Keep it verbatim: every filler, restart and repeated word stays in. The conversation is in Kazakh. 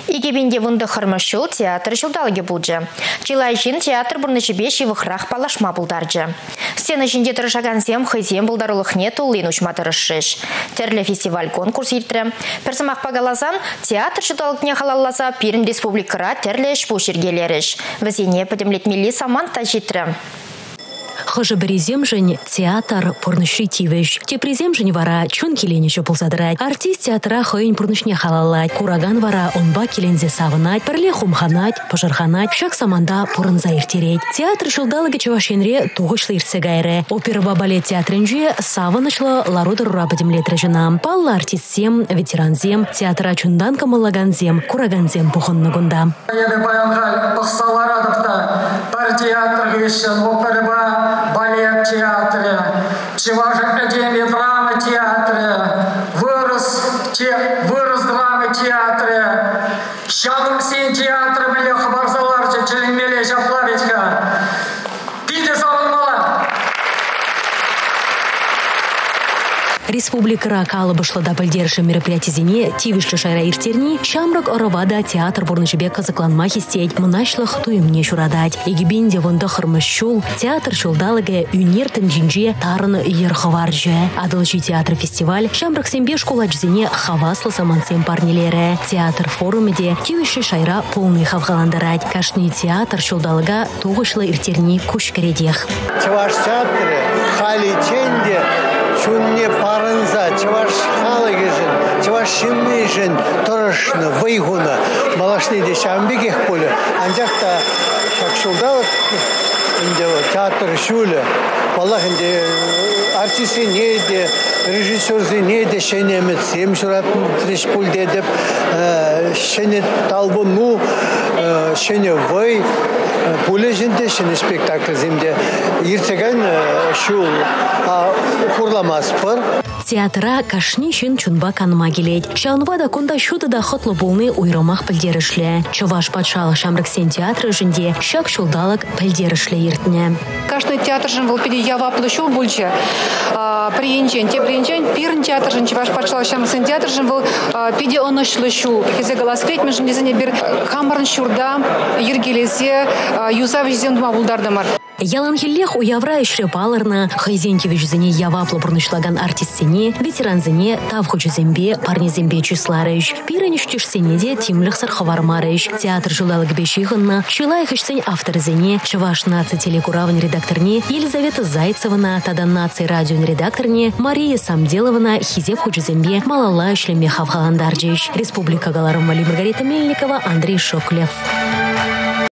Игебинде вунда хармашыл театр жылдалыге булджы. Чилайжин театр бурнычебе шивыхрах палашма булдарджы. Сцена жинде тұрышаган зем хызем булдарулықне тулын учматырышыш. Терлі фестиваль конкурс ертірі. Персамақ пагалазан театр жылдалықне халалласа Пермь республикара терлі шпу шергелеріш. Візене подемлетмелі саман тажитрі. Хожа береземжень театр порнышритивеш. Те преземжень вара чун келенече пулсадырать. Артист театра хойн порнышне халалать. Кураган вара онба келензе савынать. Перле хумханать, пожарханать. Шак саманда порнза иртереть. Театр жылдалыгы чавашенре тугышлы ирсегайре. Опера балет театренже савынычлы ларудыр рура подемлетрежинам. Палла артистсем, ветеранзем, театра чундан камалаганзем, кураганзем пухоннагунда. Балет театре, Чуваш академия драмы театре, вырос, те, вырос драмы театре, Шабым сен театры біле хабарзаларчы челенмеле жаплавечка. Биде салынмала. Республика Ракала башлада пальдерши мероприятизине тивишлы шайра иртерни, шамрак оравада театр бурнышебе казакланма хистеть, мынашлых туемне шурадать. Егибинде вунда хырмышчул, театр шулдалаге юниртен джинже тарын ерховарже. Адылчи театр фестиваль, шамрак сембе школачзине хаваслы самансем парнелере. Театр форумеде тивишлы шайра полный хавгаландарать. Кашный театр шулдалага тугышлы иртерни кушкаредех. Чуваш театры, хали ченде, чунне парынза, чуваш халагежин, чуваш шимныжин, торышны, вайгуна, малашны де шамбегех поле, анжақта шакшулдалық, театр шуле, балах инде артисты неде, режиссерзы неде, шенемет сем шуратын треш пульде деп, шене талбы ну, шене вай, пуле жинде, шене спектакль земде, иртеген шул, хурламас пар. Театра кашни шин чунба канма келет. Шанвада кунда шуды да хотлы болны уйрамах пілдерішлі. Чуваш патшалы шамрыксен театры жинде шак шулдалык пілдерішлі ертіне. Кашный театр жин был пиде ява площу бульче. Приенчен, те приенчен, пирн театр жин, чуваш патшалы шамрыксен театр жин был пиде онышлы шу. Хизе галаскрет, между незіне бір хамбарн шурда, ергелезе, юзавиш земдума булдардымар. Яланхиллех у явра ишле палырна, хайзенкевич зіне яваплы бұрнышлаган артистсене, ветеранзене тавхучу зембе, парне зембе числарыш. Пиранештиш сенеде тимліх сархавармарыш. Театр жылалык бешихынна, чилайх ишсен авторзене, чываш наци телекуравын редакторне, Елизавета Зайцевана, тадан наци радион редакторне, Мария Самделована, хизев хучу зембе, малала ишлеме хавхаландарджиш. Республика Галарым Вали Маргарита Мельникова, Андрей Шоклев.